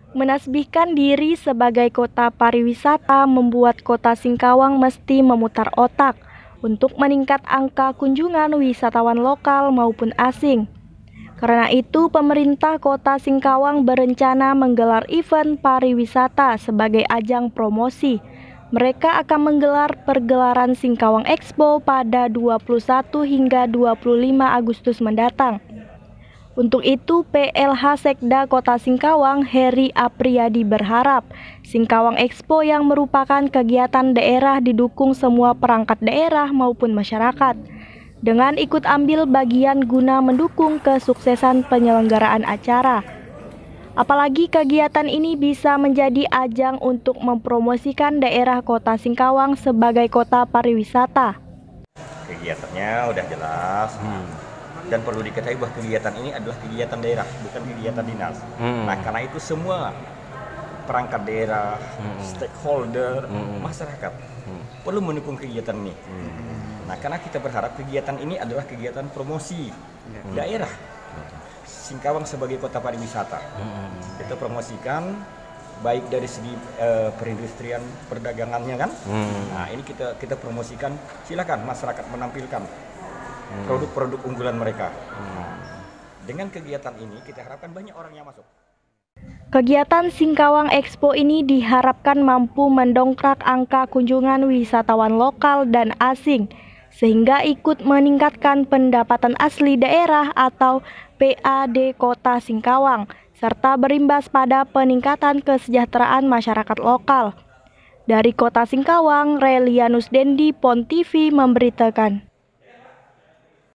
Menasbihkan diri sebagai kota pariwisata membuat Kota Singkawang mesti memutar otak untuk meningkat angka kunjungan wisatawan lokal maupun asing. Karena itu, pemerintah Kota Singkawang berencana menggelar event pariwisata sebagai ajang promosi. Mereka akan menggelar pergelaran Singkawang Expo pada 21 hingga 25 Agustus mendatang. Untuk itu, PLH Sekda Kota Singkawang, Heri Apriyadi berharap Singkawang Expo yang merupakan kegiatan daerah didukung semua perangkat daerah maupun masyarakat, dengan ikut ambil bagian guna mendukung kesuksesan penyelenggaraan acara. Apalagi kegiatan ini bisa menjadi ajang untuk mempromosikan daerah Kota Singkawang sebagai kota pariwisata. Kegiatannya udah jelas. Dan perlu diketahui bahwa kegiatan ini adalah kegiatan daerah, bukan kegiatan dinas. Nah, karena itu semua perangkat daerah, stakeholder, masyarakat perlu mendukung kegiatan ini. Nah, karena kita berharap kegiatan ini adalah kegiatan promosi daerah Singkawang sebagai kota pariwisata. Kita promosikan baik dari segi perindustrian, perdagangannya kan. Nah, ini kita promosikan, silakan masyarakat menampilkan produk-produk unggulan mereka. Dengan kegiatan ini kita harapkan banyak orang yang masuk. Kegiatan Singkawang Expo ini diharapkan mampu mendongkrak angka kunjungan wisatawan lokal dan asing, sehingga ikut meningkatkan pendapatan asli daerah atau PAD Kota Singkawang, serta berimbas pada peningkatan kesejahteraan masyarakat lokal. Dari Kota Singkawang, Relianus Dendi, PON TV memberitakan.